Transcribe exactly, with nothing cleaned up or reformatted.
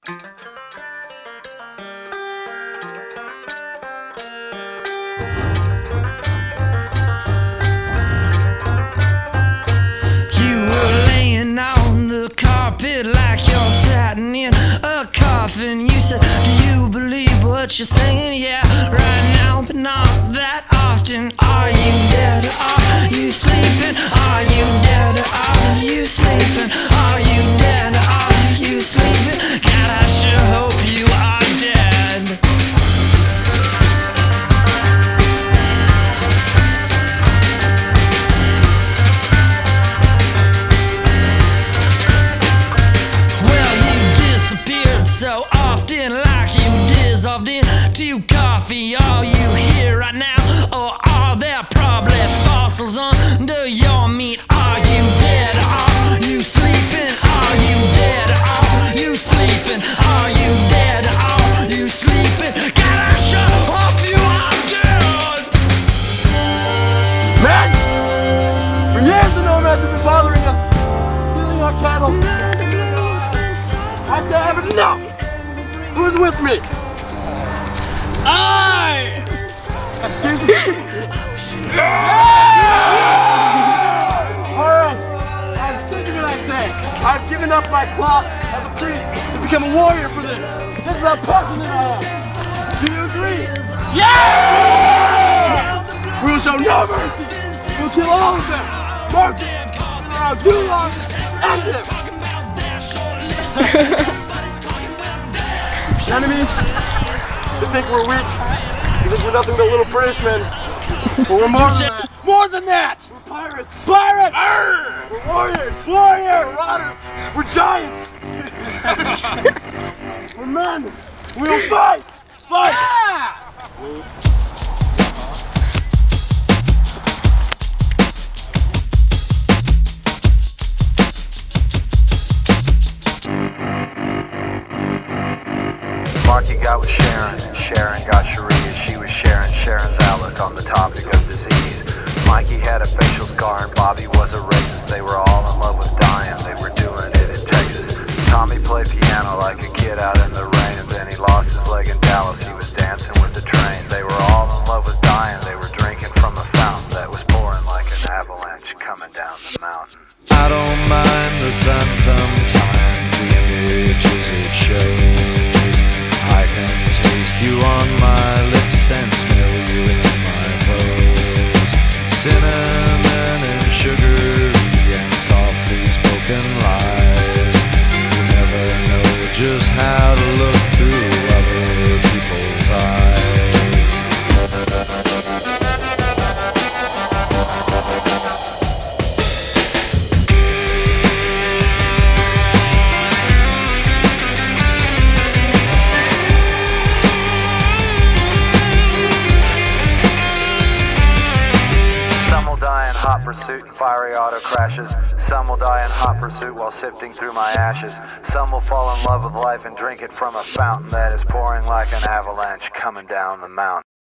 Like you're sitting in a coffin. You said, do you believe what you're saying? Yeah, right now, but not that often. Are you dead or are you sleeping? Are you dead or are you sleeping? Are you dead or are you sleeping? God, I sure hope you are dead. So often, like you dissolved into coffee. Are you here right now, or are there probably fossils under your meat? Are you dead, or are you sleeping? Are you dead, or are you sleeping? Are you dead, or are you sleeping? God, I sure hope you are dead. Man! For years the nomads have been bothering us, stealing our cattle. I have enough! Who's with me? I! Alright, I'm sick of it, I say. I've given up my cloth as a priest to become a warrior for this. This is how passionate I am. Do you agree? Yeah! We will show no mercy. We'll kill all of them. Mark it. Now, too long. End it. Enemy, you think we're weak? You think we're nothing but little British men? But we're more than that. More than that! We're pirates! Pirates! Arr! We're warriors! Warriors! We're marauders! We're giants! We're men! We'll fight! Fight! Yeah! Marky got with Sharon, and Sharon got Sharia. She was sharing Sharon's outlook on the topic of disease. Mikey had a facial scar and Bobby was a racist. They were all in love with dying, they were doing it in Texas. Tommy played piano like a kid out in the rain, and then he lost his leg in Dallas. He was dancing with the train. They were all in love with dying, they were drinking from a fountain that was pouring like an avalanche coming down the mountain. I don't mind the sun sometimes, the images it shows. I can taste you on my lips and smell you in my clothes. Cinnamon and sugar and softly spoken lies. You never know just how to look through other people's eyes. Hot pursuit and fiery auto crashes. Some will die in hot pursuit while sifting through my ashes. Some will fall in love with life and drink it from a fountain that is pouring like an avalanche coming down the mountain.